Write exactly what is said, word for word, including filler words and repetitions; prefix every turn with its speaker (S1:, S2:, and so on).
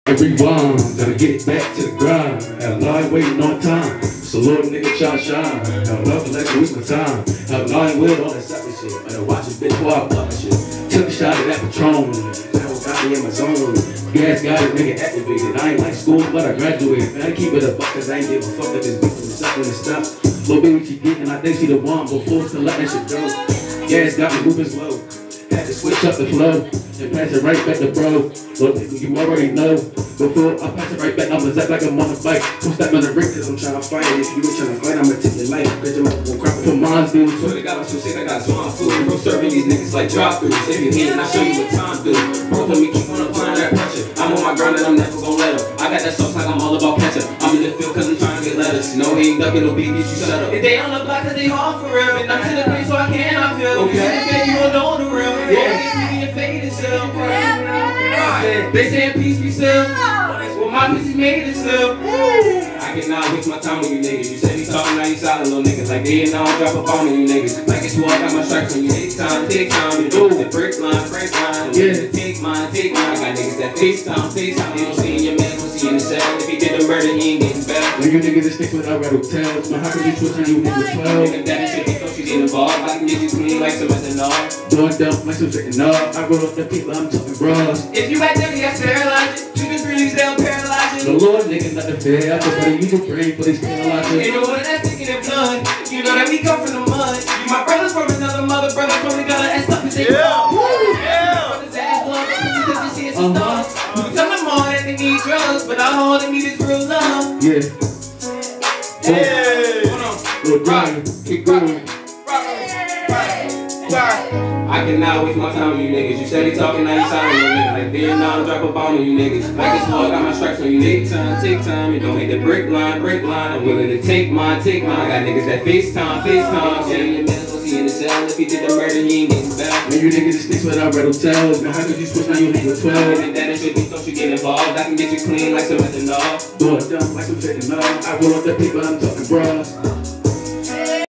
S1: Rewind, gotta get it back to the grind. Have line waiting on time. So Lord nigga try shine. Have love like waste my time. Have line with all that sucker shit. Better watch a bit before I fuck shit. Took a shot at that Patron. Now it got me in my zone. Gas got it, nigga activated. I ain't like school, but I graduated. Man, I keep it a buck cause I ain't give a fuck if this beat from the suck and the stuff. Little baby she getting, I think she the one before to let that shit go. Gas got me moving slow. Had to switch up the flow and pass it right back to bro. Look, you already know. Before I pass it right back, I'ma zap like I'm on a bike. Don't step on the ring cause I'm tryna fight. If you ain't tryna fight, I'ma take your life. Cause your mouth gon' crap for mine, dude.
S2: Swear to God, I'm so sick, I got swine flu. Bro, serving these niggas like drop-throughs. If you hit, I'll show you what time do. Bro, told me keep on applying that pressure. I'm on my grind and I'm never gon' let up. I got that sauce like I'm all about ketchup. I'm in the field cause I'm trying to get letters. No, he ain't ducking no beat, get you set up. If they on the block cause they hard for real. And I'm to the place so I can, I feel. Okay. You don't know the real. Yeah. They saying peace be still. Well, my peace is made it still. I cannot waste my time with you niggas. You said he talking, now you silent little niggas. Like they now drop a bomb on you niggas. Like it's war, I got my stripes on you. Take time, take time. You know the brick line, break line. Yeah, take mine, take mine. I got niggas that FaceTime, FaceTime. They don't see in your man, don't see in the cell. If he did the murder, he ain't getting back.
S1: When you niggas that stick with our red hotels, man, how can you twist on you niggas twelve?
S2: Nigga, daddy shit, he thought she get involved. I can get you clean like some ethanol.
S1: Doing dump like some fentanyl. I roll up the people, I'm talking bras.
S2: If you act dirty, I sterilize it. Two degrees, they'll paralyze you.
S1: No Lord, nigga, nothing fair. I put better you can pray for these paralyzers.
S2: Ain't no one that's sticking in blood. You know that we come from the mud. You my brothers from another mother, brother from the gutter, and stuff is they
S3: yeah.
S2: Yeah. Brothers ass blood, because you see it's a star. You can tell them all that they need drugs, but all they need is real love.
S1: Yeah.
S2: Yeah. Hold on.
S1: Little Brian, keep going.
S2: I cannot waste my time with you niggas. You steady talking, now you silent little niggas. Like Vietnam, drop a bomb on you niggas. Like it's war, I got my stripes on you. Take time, take time. You don't hate the brick line, brick line. I'm willing to take mine, take mine. I got niggas that FaceTime, FaceTime. Yeah, your man was he in the cell. If he did the murder, he ain't getting back.
S1: When you niggas that sticks with our red hotels, man, how could you switch now you hang with twelve?
S2: And that should be so you get involved. I can get you clean like some ethanol.
S1: Doing dump like some fentanyl. I roll up the people, I'm talking bras.